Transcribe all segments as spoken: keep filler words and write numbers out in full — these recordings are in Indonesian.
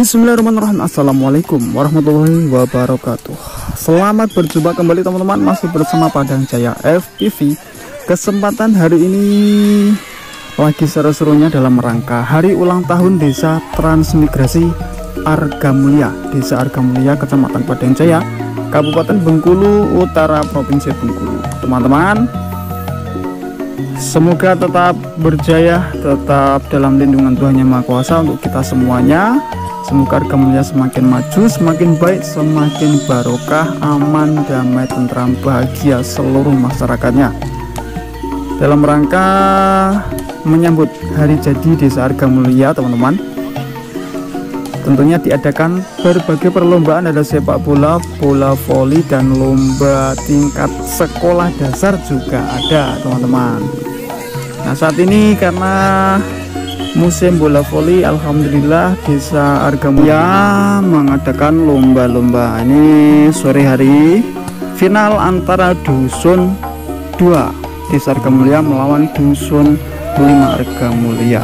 Bismillahirrahmanirrahim. Assalamualaikum warahmatullahi wabarakatuh. Selamat berjumpa kembali teman-teman, masih bersama Padang Jaya F P V. Kesempatan hari ini lagi seru-serunya dalam rangka hari ulang tahun Desa Transmigrasi Argamulia, Desa Argamulia, Kecamatan Padang Jaya, Kabupaten Bengkulu Utara, Provinsi Bengkulu. Teman-teman, semoga tetap berjaya, tetap dalam lindungan Tuhan Yang Maha Kuasa untuk kita semuanya. Semoga Argamulia semakin maju, semakin baik, semakin barokah, aman, damai, tentram, bahagia seluruh masyarakatnya. Dalam rangka menyambut hari jadi Desa Argamulia, teman-teman, tentunya diadakan berbagai perlombaan, ada sepak bola, bola voli, dan lomba tingkat sekolah dasar juga ada, teman-teman. Nah, saat ini karena musim bola voli, alhamdulillah Desa Argamulia mengadakan lomba-lomba. Ini sore hari final antara Dusun dua Desa Argamulia melawan Dusun lima Argamulia.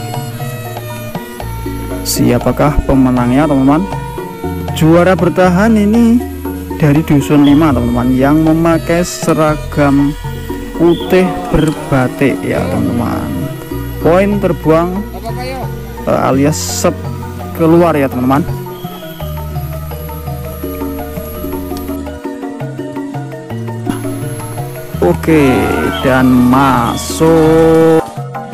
Siapakah pemenangnya, teman-teman? Juara bertahan ini dari Dusun lima, teman-teman, yang memakai seragam putih berbatik ya, teman-teman. Poin terbuang uh, alias set keluar ya, teman-teman. Oke, dan masuk.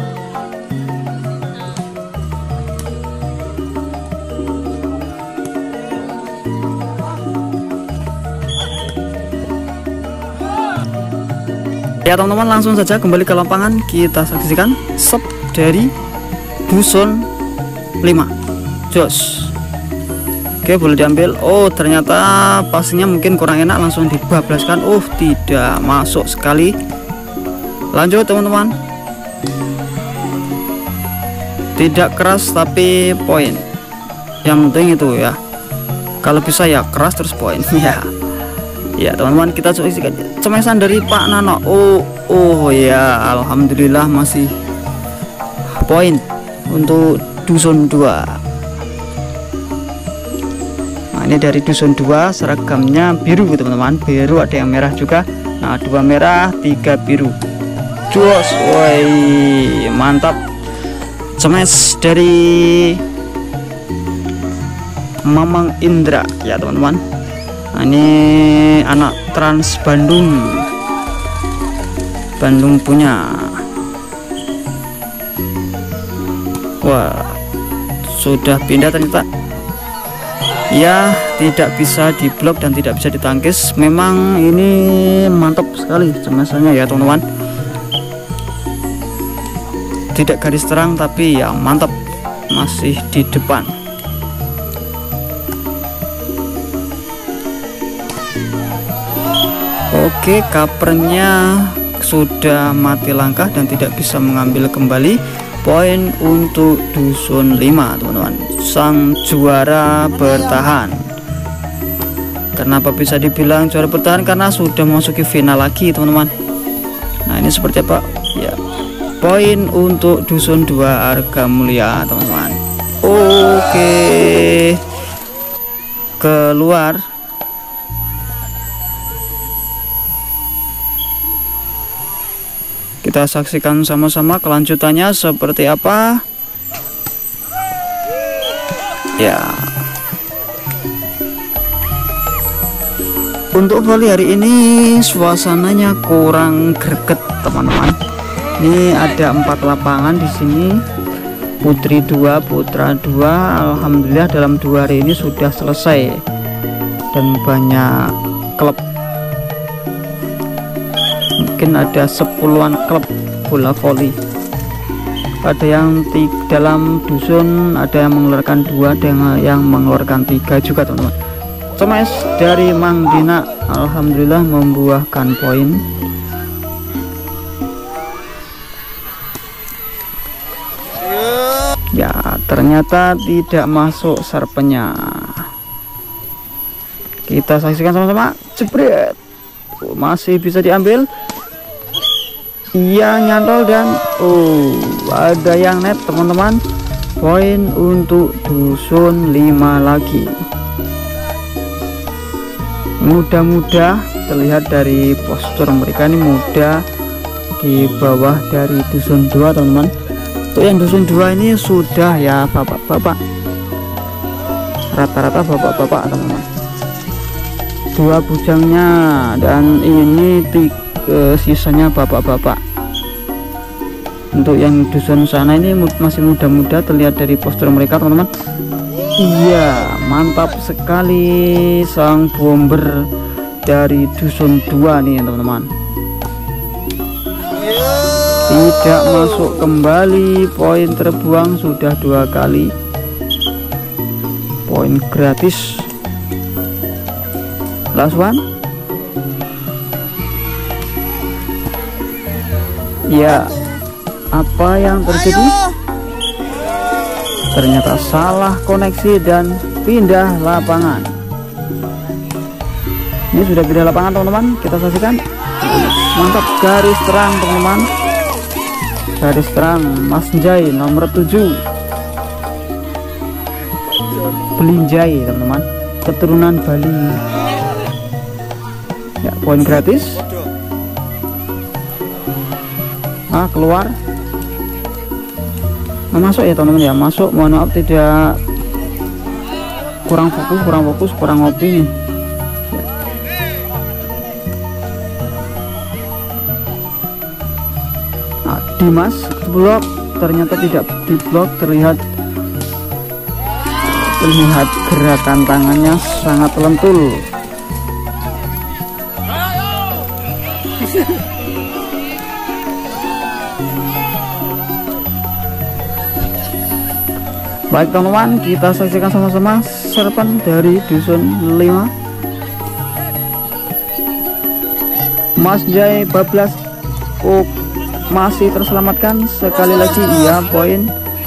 Ya, teman-teman, langsung saja kembali ke lapangan, kita saksikan set dari Dusun lima. Jos. Oke, boleh diambil. Oh, ternyata passingnya mungkin kurang enak, langsung dibablaskan. Oh, tidak masuk sekali. Lanjut, teman-teman. Tidak keras tapi poin. Yang penting itu ya. Kalau bisa ya keras terus poin. Ya. Ya, teman-teman, kita saksikan cemesan dari Pak Nano. Oh, oh ya, alhamdulillah masih poin untuk Dusun dua. Nah, ini dari Dusun dua, seragamnya biru, teman-teman. Biru, ada yang merah juga. Nah, dua merah, tiga biru. Jos, woi, mantap. Cemes dari Mamang Indra ya, teman-teman. Nah, ini anak Trans Bandung. Bandung punya. Wah, sudah pindah ternyata. Ya, tidak bisa diblok dan tidak bisa ditangkis. Memang ini mantap sekali cemesannya ya, teman-teman. Tidak garis terang tapi ya mantap, masih di depan. Oke, covernya sudah mati langkah dan tidak bisa mengambil kembali. Poin untuk Dusun lima, teman-teman. Sang juara bertahan. Kenapa bisa dibilang juara bertahan? Karena sudah memasuki final lagi, teman-teman. Nah, ini seperti apa? Ya, poin untuk Dusun dua Argamulia, teman-teman. Oke, keluar. Kita saksikan sama-sama kelanjutannya seperti apa. Ya. Untuk voli hari ini suasananya kurang greget, teman-teman. Ini ada empat lapangan di sini. Putri dua, Putra dua. Alhamdulillah dalam dua hari ini sudah selesai. Dan banyak klub. Mungkin ada sepuluhan klub bola voli. Ada yang di dalam dusun, ada yang mengeluarkan dua, ada yang mengeluarkan tiga juga, teman-teman. Cemes dari Mang Dina, alhamdulillah membuahkan poin. Ya, ternyata tidak masuk serpennya. Kita saksikan sama-sama. Jebret, masih bisa diambil. Iya, nyantol dan oh, ada yang net, teman-teman. Poin untuk dusun lima lagi. Mudah-mudah terlihat dari postur mereka ini muda di bawah dari dusun dua teman-teman. Untuk yang dusun dua ini sudah ya bapak-bapak, rata-rata bapak-bapak teman-teman, dua bujangnya, dan ini tiga sisanya bapak-bapak. Untuk yang dusun sana ini masih muda-muda terlihat dari postur mereka teman-teman. Iya, mantap sekali sang bomber dari dusun dua nih teman-teman. Tidak masuk kembali, poin terbuang sudah dua kali. Poin gratis. Last one. Ya, apa yang terjadi? Ternyata salah koneksi dan pindah lapangan. Ini sudah pindah lapangan teman-teman, kita saksikan. Mantap, garis terang teman-teman, garis terang Mas Jai nomor tujuh, Belinjai teman-teman, keturunan Bali. Ya, poin gratis. Ah, keluar. Nah, masuk ya teman-teman ya, masuk. Mohon maaf tidak, kurang fokus, kurang fokus, kurang ngopi nih. Nah, Dimas blok, ternyata tidak di blok, terlihat terlihat gerakan tangannya sangat lentur. Baik teman-teman, kita saksikan sama-sama serpen dari dusun lima. Mas Jai bablas, oh, masih terselamatkan sekali lagi. Iya, poin.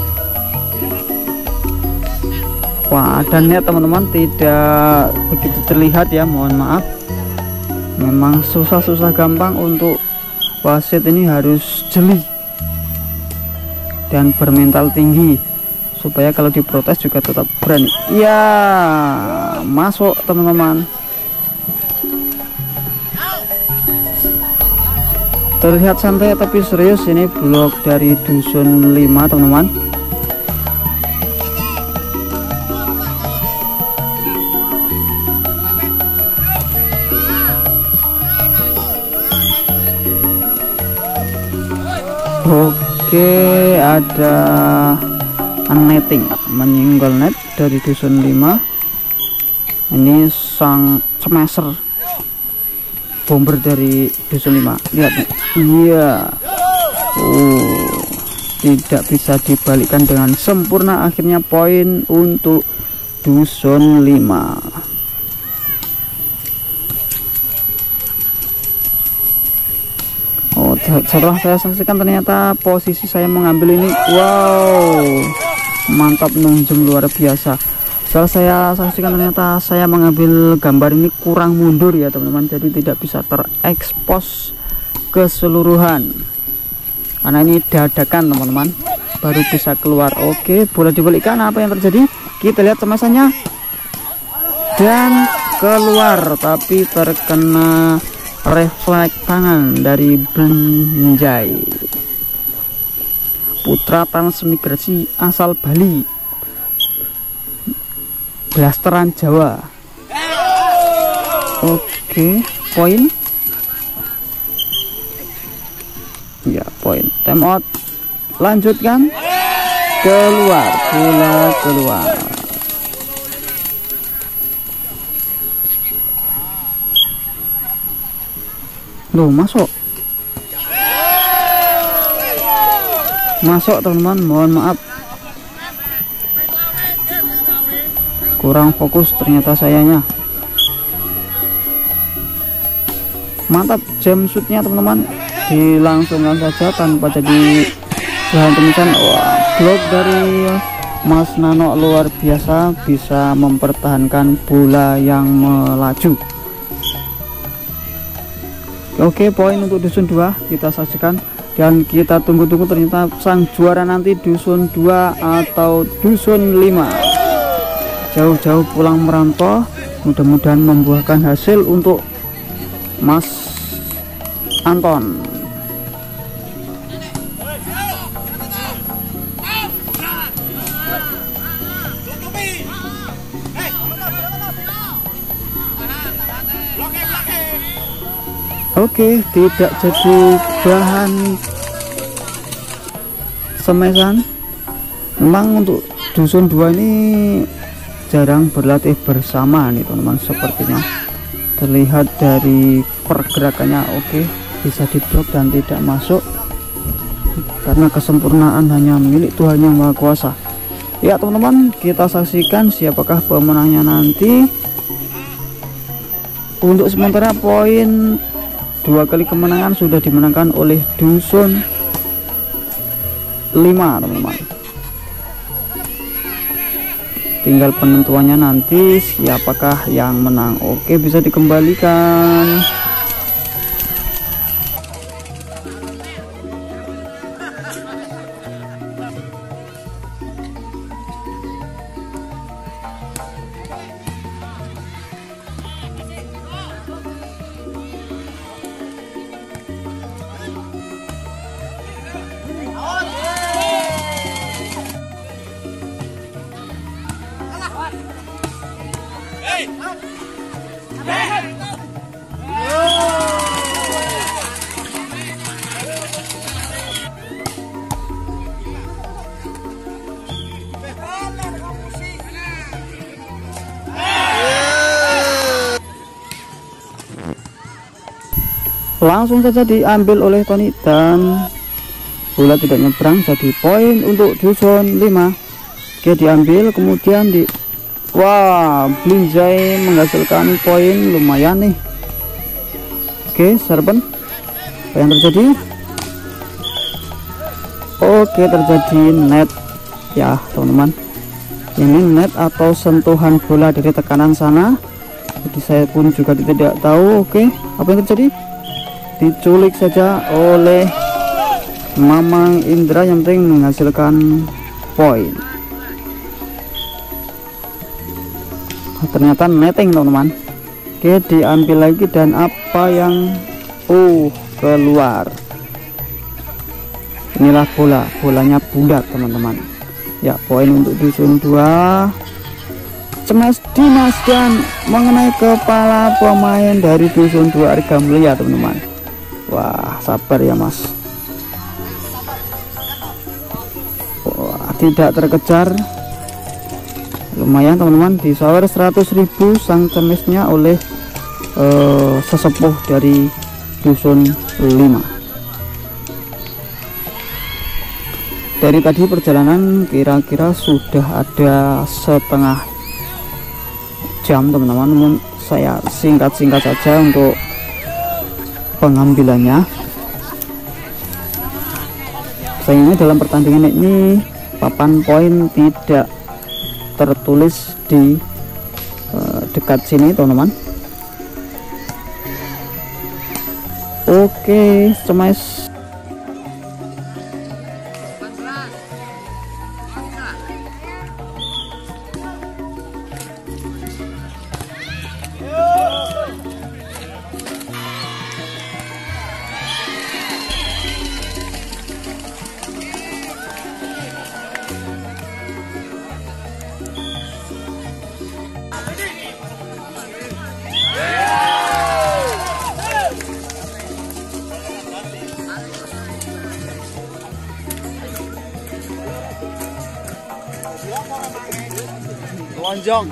Wah, ada net teman-teman, tidak begitu terlihat ya, mohon maaf. Memang susah-susah gampang, untuk wasit ini harus jeli dan bermental tinggi supaya kalau diprotes juga tetap berani. Ya, masuk teman-teman. Terlihat santai tapi serius, ini blok dari dusun lima teman-teman. Oke, ada netting menyinggol net dari dusun lima. Ini sang smasher bomber dari dusun lima, lihat nih. Iya, oh, tidak bisa dibalikkan dengan sempurna. Akhirnya poin untuk dusun lima. Oh, setelah saya saksikan ternyata posisi saya mengambil ini, wow, mantap, nunjuk luar biasa. Setelah saya saksikan ternyata saya mengambil gambar ini kurang mundur ya teman-teman, jadi tidak bisa terekspos keseluruhan karena ini dadakan teman-teman, baru bisa keluar. Oke, boleh dibalikkan. Apa yang terjadi? Kita lihat semasannya dan keluar, tapi terkena refleks tangan dari Belinjai, putra transmigrasi asal Bali, blasteran Jawa. Oke, poin. Ya, poin. Time out. Lanjutkan. Keluar, bola keluar. Loh, masuk. Masuk teman-teman, mohon maaf. Kurang fokus ternyata sayanya. Mantap jam shootnya teman-teman, dilangsungkan saja tanpa jadi bahan tumisan. Wah, blok dari Mas Nano luar biasa, bisa mempertahankan bola yang melaju. Oke, poin untuk dusun dua kita saksikan. Dan kita tunggu-tunggu, ternyata sang juara nanti dusun dua atau dusun lima. Jauh-jauh pulang merantau, mudah-mudahan membuahkan hasil untuk Mas Anton. Oke, tidak jadi bahan semesan. Memang untuk dusun dua ini jarang berlatih bersama nih teman-teman, sepertinya terlihat dari pergerakannya. Oke, bisa diblok dan tidak masuk karena kesempurnaan hanya milik Tuhan Yang Maha Kuasa. Ya teman-teman, kita saksikan siapakah pemenangnya nanti. Untuk sementara poin dua kali kemenangan sudah dimenangkan oleh dusun lima teman-teman. Tinggal penentuannya nanti siapakah yang menang. Oke, bisa dikembalikan. Langsung saja diambil oleh Tony dan bola tidak nyebrang, jadi poin untuk dusun lima. Oke, diambil kemudian di wah, Blinjai menghasilkan poin lumayan nih. Oke, serpen apa yang terjadi? Oke, terjadi net ya teman-teman. Ini net atau sentuhan bola dari tekanan sana, jadi saya pun juga tidak tahu. Oke, apa yang terjadi? Diculik saja oleh Mamang Indra, yang penting menghasilkan poin. Oh, ternyata netting teman-teman. Oke, diambil lagi dan apa yang uh keluar. Inilah bola, bolanya bulat teman-teman. Ya, poin untuk dusun dua. Smash Dimas dan mengenai kepala pemain dari dusun dua Arga Mulia teman-teman. Wah, sabar ya mas. Wah, tidak terkejar. Lumayan teman-teman, disawer seratus ribu sang cemisnya oleh uh, sesepuh dari dusun lima. Dari tadi perjalanan kira-kira sudah ada setengah jam teman-teman, namun saya singkat-singkat saja untuk pengambilannya. Sayangnya dalam pertandingan ini papan poin tidak tertulis di uh, dekat sini teman-teman. Oke, smash. Lonjong.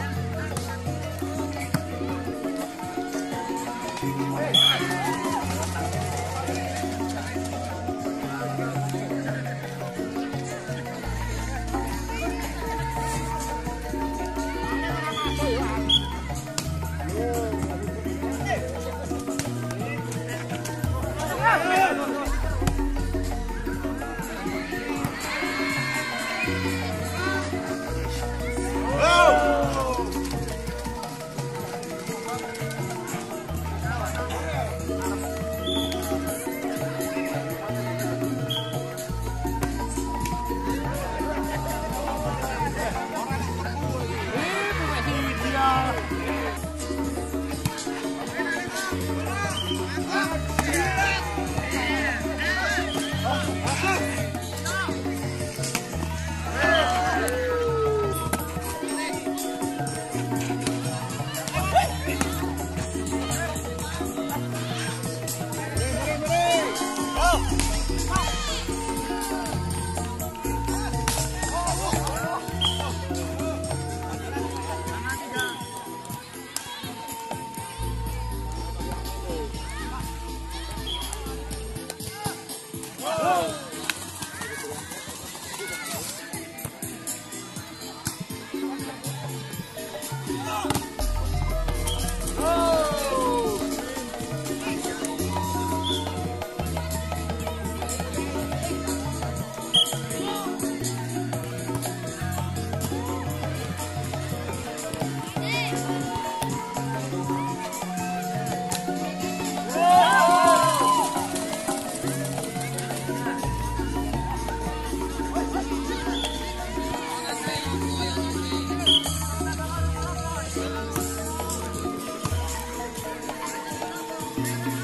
Thank you.